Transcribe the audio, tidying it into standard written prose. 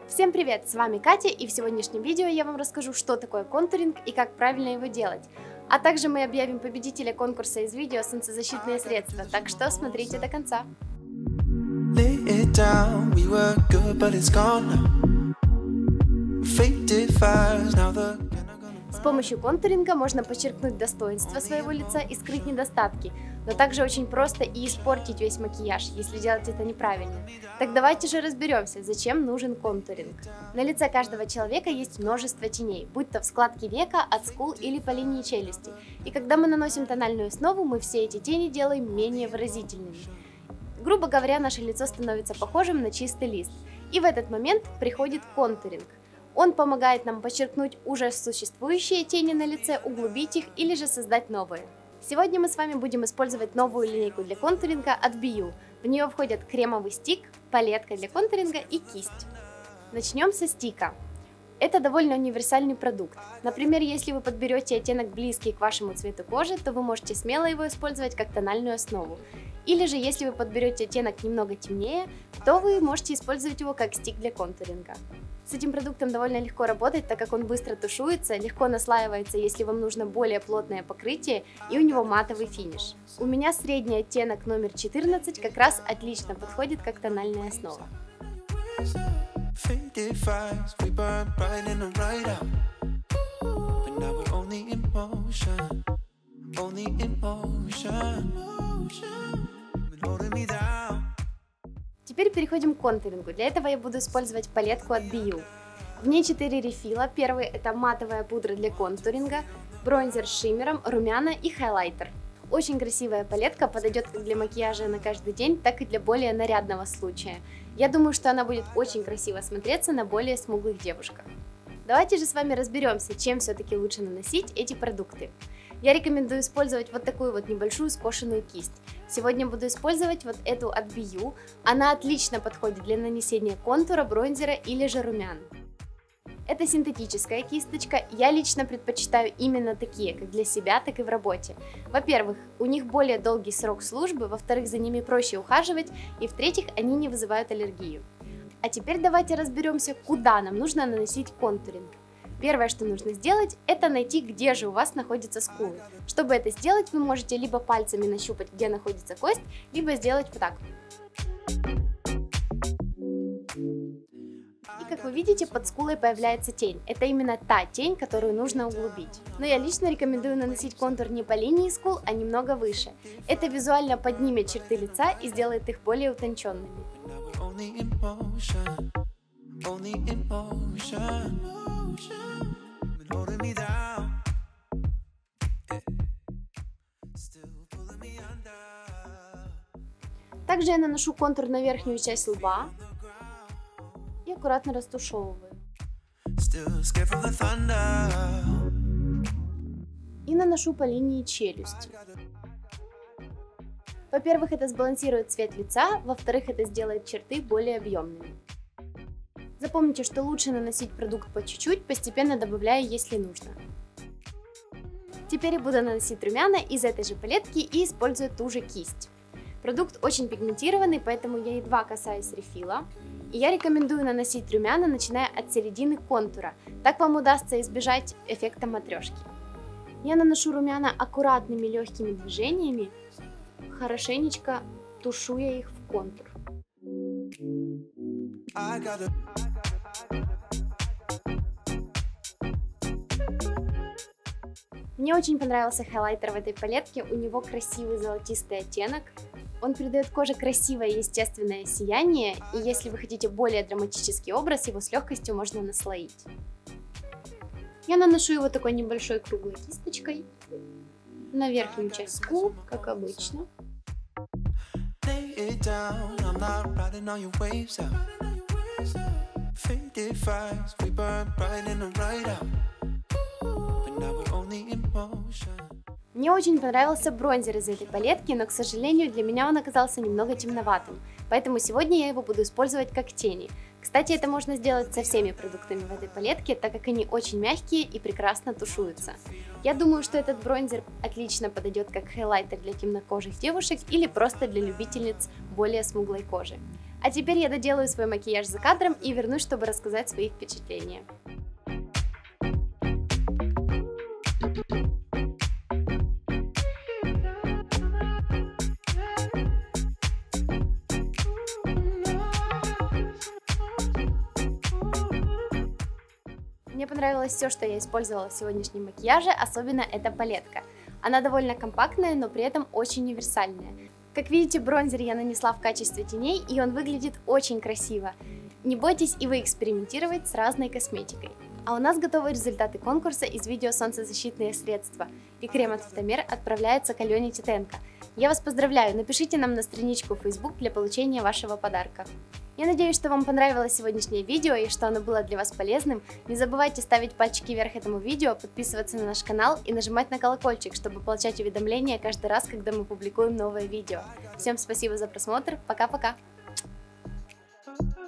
Всем привет, с вами Катя, и в сегодняшнем видео я вам расскажу, что такое контуринг и как правильно его делать. А также мы объявим победителя конкурса из видео «Солнцезащитные средства», так что смотрите до конца. С помощью контуринга можно подчеркнуть достоинства своего лица и скрыть недостатки, но также очень просто и испортить весь макияж, если делать это неправильно. Так давайте же разберемся, зачем нужен контуринг. На лице каждого человека есть множество теней, будь то в складке века, от скул или по линии челюсти. И когда мы наносим тональную основу, мы все эти тени делаем менее выразительными. Грубо говоря, наше лицо становится похожим на чистый лист. И в этот момент приходит контуринг. Он помогает нам подчеркнуть уже существующие тени на лице, углубить их или же создать новые. Сегодня мы с вами будем использовать новую линейку для контуринга от BU. В нее входят кремовый стик, палетка для контуринга и кисть. Начнем со стика. Это довольно универсальный продукт. Например, если вы подберете оттенок близкий к вашему цвету кожи, то вы можете смело его использовать как тональную основу. Или же, если вы подберете оттенок немного темнее, то вы можете использовать его как стик для контуринга. С этим продуктом довольно легко работать, так как он быстро тушуется, легко наслаивается, если вам нужно более плотное покрытие, и у него матовый финиш. У меня средний оттенок номер 14 как раз отлично подходит как тональная основа. Теперь переходим к контурингу. Для этого я буду использовать палетку от BU. В ней 4 рефила. Первый — это матовая пудра для контуринга, бронзер с шиммером, румяна и хайлайтер. Очень красивая палетка, подойдет как для макияжа на каждый день, так и для более нарядного случая. Я думаю, что она будет очень красиво смотреться на более смуглых девушках. Давайте же с вами разберемся, чем все-таки лучше наносить эти продукты. Я рекомендую использовать вот такую вот небольшую скошенную кисть. Сегодня буду использовать вот эту от BU. Она отлично подходит для нанесения контура, бронзера или же румян. Это синтетическая кисточка, я лично предпочитаю именно такие, как для себя, так и в работе. Во-первых, у них более долгий срок службы, во-вторых, за ними проще ухаживать, и в-третьих, они не вызывают аллергию. А теперь давайте разберемся, куда нам нужно наносить контуринг. Первое, что нужно сделать, это найти, где же у вас находятся скулы. Чтобы это сделать, вы можете либо пальцами нащупать, где находится кость, либо сделать вот так. И как вы видите, под скулой появляется тень. Это именно та тень, которую нужно углубить. Но я лично рекомендую наносить контур не по линии скул, а немного выше. Это визуально поднимет черты лица и сделает их более утонченными. Также я наношу контур на верхнюю часть лба и аккуратно растушевываю. И наношу по линии челюсти. Во-первых, это сбалансирует цвет лица, во-вторых, это сделает черты более объемными. Запомните, что лучше наносить продукт по чуть-чуть, постепенно добавляя, если нужно. Теперь я буду наносить румяна из этой же палетки и использую ту же кисть. Продукт очень пигментированный, поэтому я едва касаюсь рефила. И я рекомендую наносить румяна, начиная от середины контура. Так вам удастся избежать эффекта матрешки. Я наношу румяна аккуратными легкими движениями, хорошенечко тушуя их в контур. Мне очень понравился хайлайтер в этой палетке, у него красивый золотистый оттенок. Он придает коже красивое естественное сияние, и если вы хотите более драматический образ, его с легкостью можно наслоить. Я наношу его такой небольшой круглой кисточкой на верхнюю часть скул, как обычно. Мне очень понравился бронзер из этой палетки, но, к сожалению, для меня он оказался немного темноватым, поэтому сегодня я его буду использовать как тени. Кстати, это можно сделать со всеми продуктами в этой палетке, так как они очень мягкие и прекрасно тушуются. Я думаю, что этот бронзер отлично подойдет как хайлайтер для темнокожих девушек или просто для любительниц более смуглой кожи. А теперь я доделаю свой макияж за кадром и вернусь, чтобы рассказать свои впечатления. Мне понравилось все, что я использовала в сегодняшнем макияже, особенно эта палетка. Она довольно компактная, но при этом очень универсальная. Как видите, бронзер я нанесла в качестве теней, и он выглядит очень красиво. Не бойтесь и вы экспериментировать с разной косметикой. А у нас готовы результаты конкурса из видео «Солнцезащитные средства», и крем от Фотомер отправляется к Алене Титенко. Я вас поздравляю, напишите нам на страничку в Facebook для получения вашего подарка. Я надеюсь, что вам понравилось сегодняшнее видео и что оно было для вас полезным. Не забывайте ставить пальчики вверх этому видео, подписываться на наш канал и нажимать на колокольчик, чтобы получать уведомления каждый раз, когда мы публикуем новое видео. Всем спасибо за просмотр, пока-пока!